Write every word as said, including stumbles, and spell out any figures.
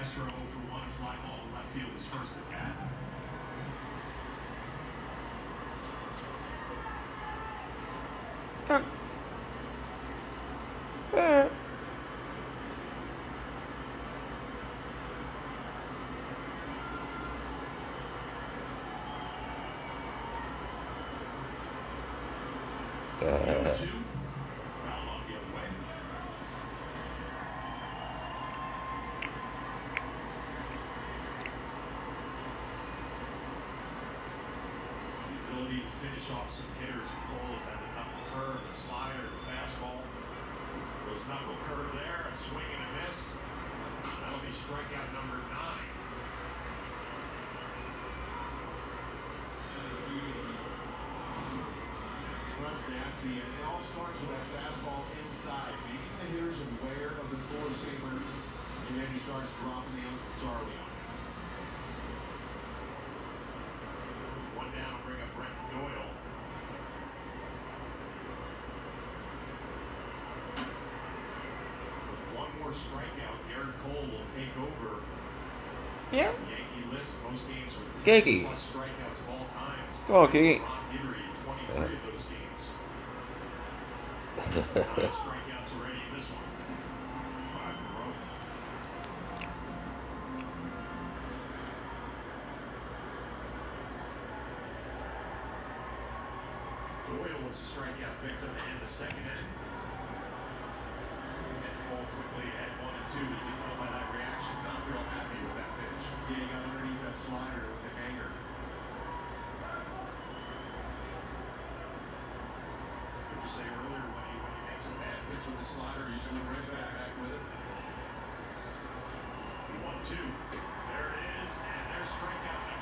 Castro oh for one, fly ball to left field his first at bat. Huh. Uh. Uh. To finish off some hitters. Cole has had the knuckle curve, the slider, the fastball. Goes knuckle curve there, a swing and a miss. That'll be strikeout number nine. Runs nasty, and it all starts with that fastball inside, making the hitters aware of the four-seamer, and then he starts dropping them to early on. One down, bring up Brent Doyle. With one more strikeout, Garrett Cole will take over. Yeah. Yankee list most games with Kiki. plus strikeouts of all times. Oh, Kiki. Ron Guidry in twenty-three of those games. Nine strikeouts already in this one. Five in a row. Doyle was a strikeout victim in the second inning. And Cole quickly at one and two. You can tell by that reaction, not real happy with that pitch. Yeah, he got underneath that slider. It was a hanger. Like you say earlier, when he, when he makes a bad pitch with the slider, usually brings back back with it. One two. There it is, and there's strikeout